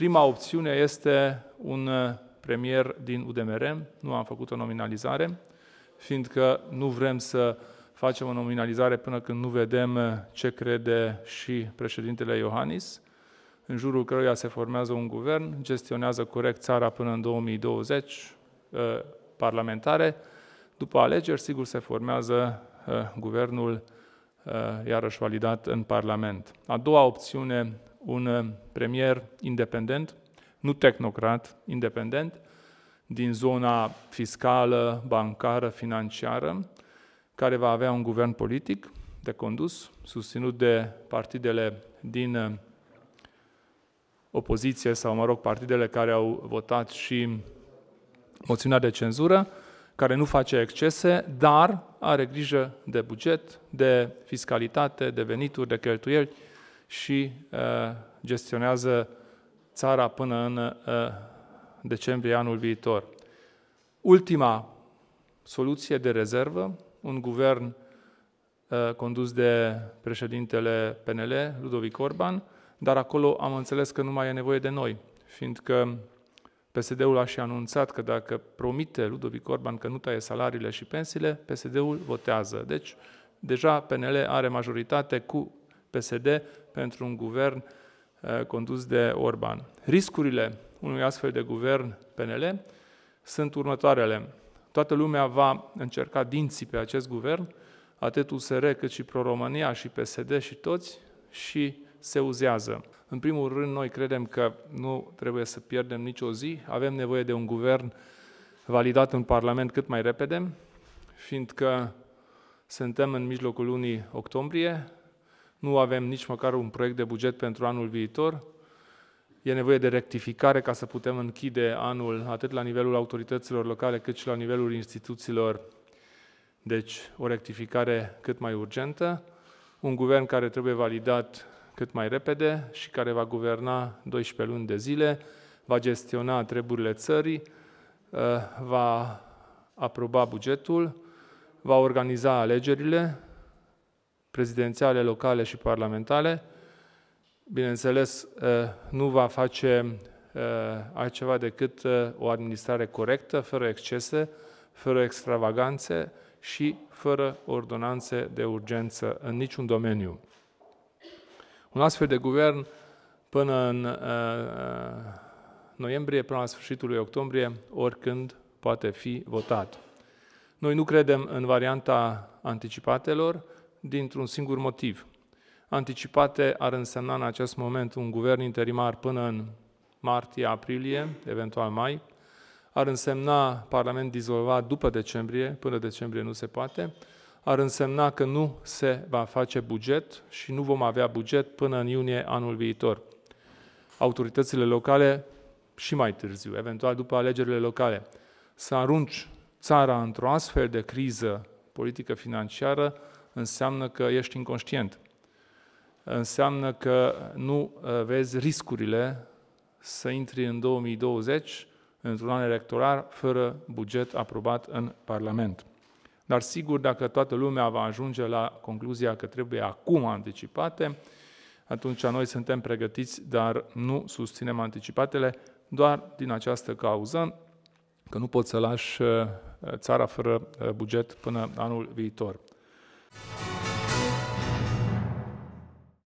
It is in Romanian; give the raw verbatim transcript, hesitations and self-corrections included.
Prima opțiune este un premier din U D M R. Nu am făcut o nominalizare, fiindcă nu vrem să facem o nominalizare până când nu vedem ce crede și președintele Iohannis, în jurul căruia se formează un guvern, gestionează corect țara până în două mii douăzeci, parlamentare. După alegeri, sigur, se formează guvernul iarăși validat în Parlament. A doua opțiune, un premier independent, nu tehnocrat, independent, din zona fiscală, bancară, financiară, care va avea un guvern politic de condus, susținut de partidele din opoziție sau, mă rog, partidele care au votat și moțiunea de cenzură, care nu face excese, dar are grijă de buget, de fiscalitate, de venituri, de cheltuieli și uh, gestionează țara până în uh, decembrie anul viitor. Ultima soluție de rezervă, un guvern uh, condus de președintele P N L, Ludovic Orban, dar acolo am înțeles că nu mai e nevoie de noi, fiindcă P S D-ul a și anunțat că dacă promite Ludovic Orban că nu taie salariile și pensiile, P S D-ul votează. Deci, deja P N L are majoritate cu P S D pentru un guvern uh, condus de Orban. Riscurile unui astfel de guvern P N L sunt următoarele. Toată lumea va încerca dinții pe acest guvern, atât U S R cât și Pro-România și P S D și toți, și se uzează. În primul rând, noi credem că nu trebuie să pierdem nicio zi, avem nevoie de un guvern validat în Parlament cât mai repede, fiindcă suntem în mijlocul lunii octombrie, nu avem nici măcar un proiect de buget pentru anul viitor, e nevoie de rectificare ca să putem închide anul atât la nivelul autorităților locale cât și la nivelul instituțiilor, deci o rectificare cât mai urgentă, un guvern care trebuie validat cât mai repede și care va guverna doisprezece luni de zile, va gestiona treburile țării, va aproba bugetul, va organiza alegerile prezidențiale, locale și parlamentare. Bineînțeles, nu va face altceva decât o administrare corectă, fără excese, fără extravaganțe și fără ordonanțe de urgență în niciun domeniu. Un astfel de guvern până în uh, noiembrie, până la sfârșitul lui octombrie, oricând poate fi votat. Noi nu credem în varianta anticipatelor dintr-un singur motiv. Anticipate ar însemna în acest moment un guvern interimar până în martie, aprilie, eventual mai, ar însemna Parlament dizolvat după decembrie, până decembrie nu se poate, ar însemna că nu se va face buget și nu vom avea buget până în iunie anul viitor. Autoritățile locale și mai târziu, eventual după alegerile locale, să arunci țara într-o astfel de criză politică financiară înseamnă că ești inconștient. Înseamnă că nu vezi riscurile să intri în două mii douăzeci într-un an electoral fără buget aprobat în Parlament. Dar sigur, dacă toată lumea va ajunge la concluzia că trebuie acum anticipate, atunci noi suntem pregătiți, dar nu susținem anticipatele doar din această cauză, că nu poți să lași țara fără buget până anul viitor.